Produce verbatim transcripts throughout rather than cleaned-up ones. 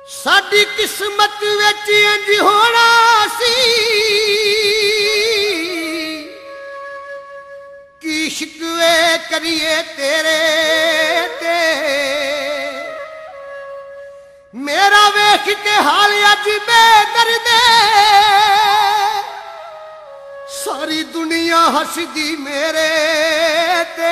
साडी किस्मत विच इंज होना सी की शिकवे करिए तेरे ते मेरा वेख के हाल अज बेदर्दे सारी दुनिया हसदी मेरे ते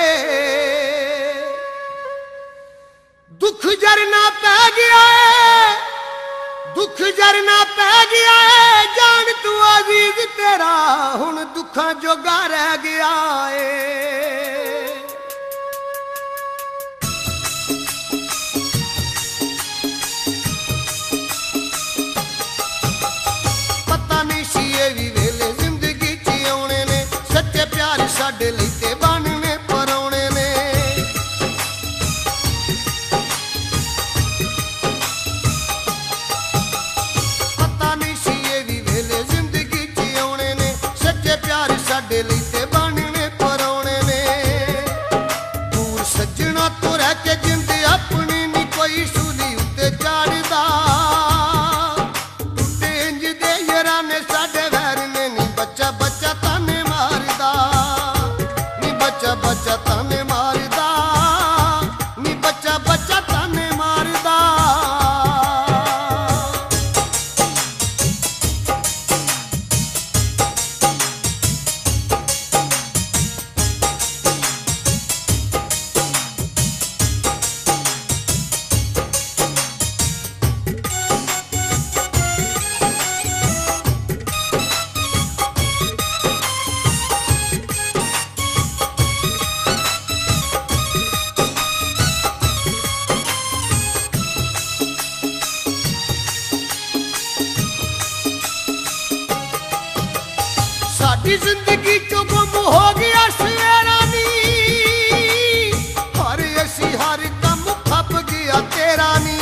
दुख जरना पै गया है दुख जरना पै गया है जान तू अजीज तेरा हुण दुखा जोगा रह गया है। पता नहीं सी ये भी वेले जिंदगी च आने ने सच्चे प्यार साडे लई ते बनने परौने ने पता नहीं सी ये भी वेले जिंदगी च आने ने सच्चे प्यार साडे लई ते बनने परौने ने दूर सज्जना तो रह के जिंद अपनी नहीं कोई सूली उत्ते चाड़दा टुटे इंज दे यारां ने साडे वैर ने नी बच्चा बच्चा ताने मारदा नी बच्चा बच्चा ताने मारदा नी बच्चा बच्चा ताने मारदा। साडी जिंदगी चो गुम हो गया सवेरा नी हर ऐसी हर कम खप गया तेरा नी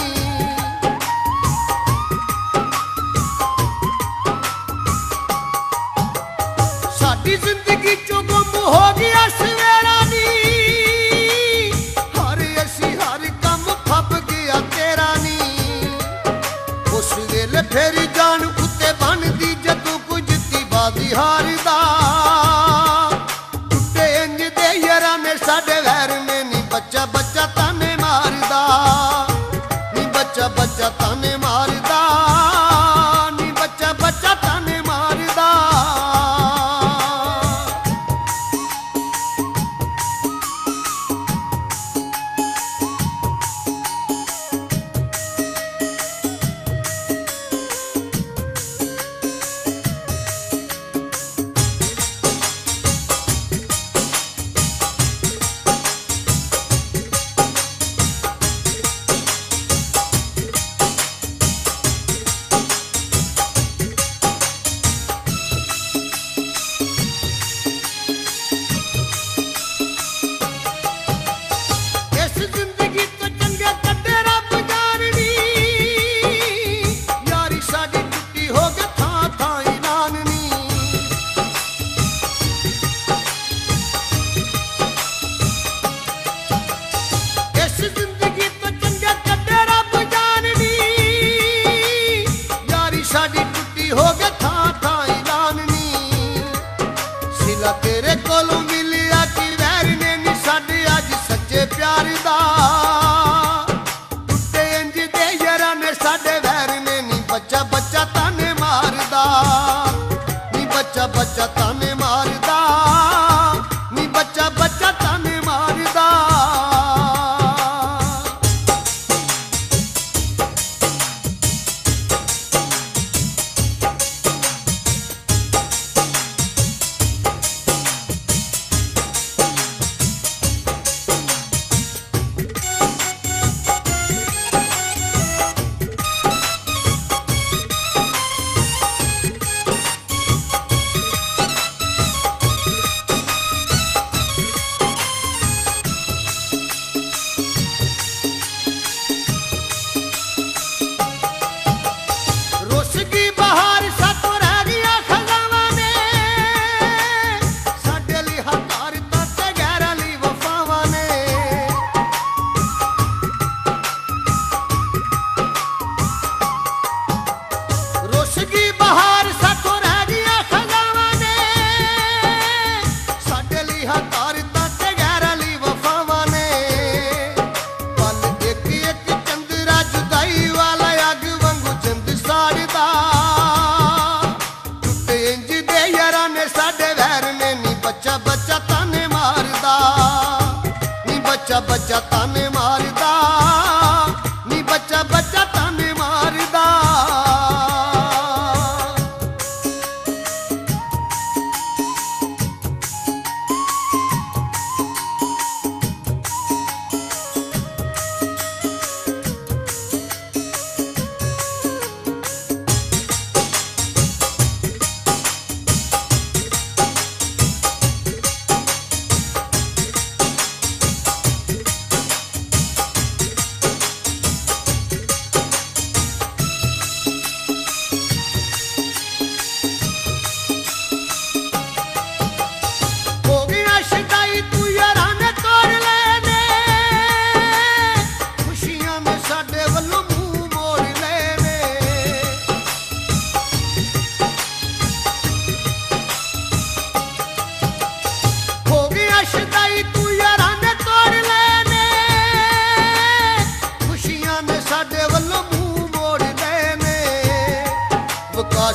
साडी जिंदगी चो गुम हो गया सवेरा नी हर ऐसी हर कम खप गया तेरा नी उस वेले फेरी जान उत्ते बनदी जदों कुछ दी बाजी हारदा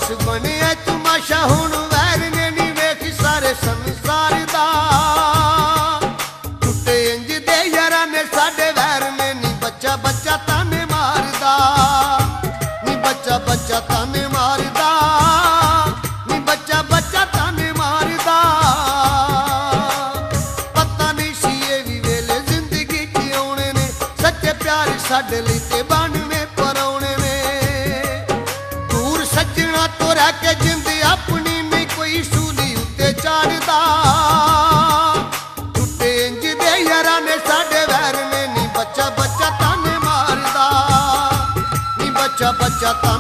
बस बने तमाशा हुण वैर ने नी वेख सारे संसार दा। टुटे इंज दे यारां ने साडे वैर ने नी बच्चा बच्चा ताने मारदा, नी बच्चा बच्चा ताने मारदा, नी बच्चा बच्चा ताने मारदा। पता नहीं सी ये भी वेले जिंदगी च आउणे ने, सच्चे प्यार साडे लई ते बनने परौणे ने। दूर सज्जणा तो रह के जिंद अपनी नहीं कोई सूली उत्ते चाढ़दा। टुटे इंज दे यारां ने साडे वैर ने नी बच्चा बच्चा ताने मारदा, नी बच्चा बच्चा ताने